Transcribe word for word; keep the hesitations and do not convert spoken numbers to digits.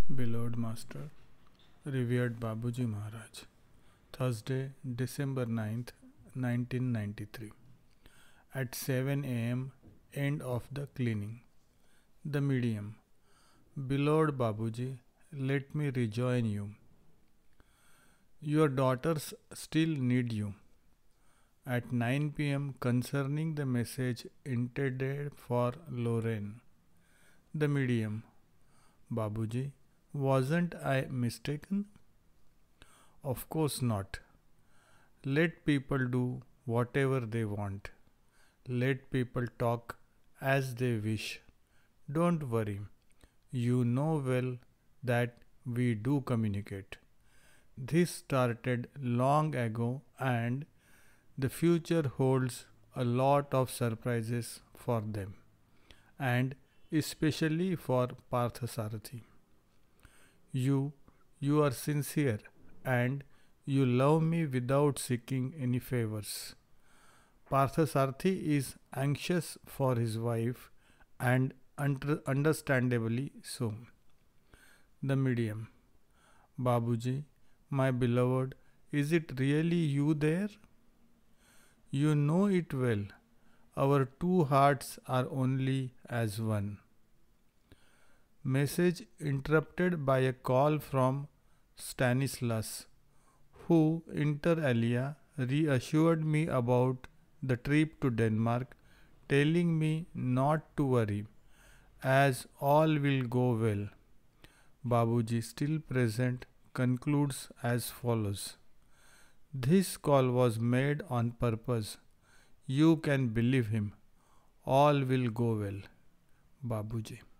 Beloved Master, revered Babuji Maharaj, Thursday, December ninth, nineteen ninety-three. At seven a m, end of the cleaning. The medium. Beloved Babuji, let me rejoin you. Your daughters still need you. At nine p m, concerning the message intended for Lorraine. The medium. Babuji, wasn't I mistaken? Of course not. Let people do whatever they want. Let people talk as they wish. Don't worry. You know well that we do communicate. This started long ago and the future holds a lot of surprises for them and especially for Parthasarathi. You, you are sincere and you love me without seeking any favors. Parthasarathi is anxious for his wife and under- understandably so. The medium. Babuji, my beloved, is it really you there? You know it well. Our two hearts are only as one. Message interrupted by a call from Stanislas, who inter alia reassured me about the trip to Denmark, telling me not to worry, as all will go well. Babuji, still present, concludes as follows. This call was made on purpose. You can believe him. All will go well. Babuji.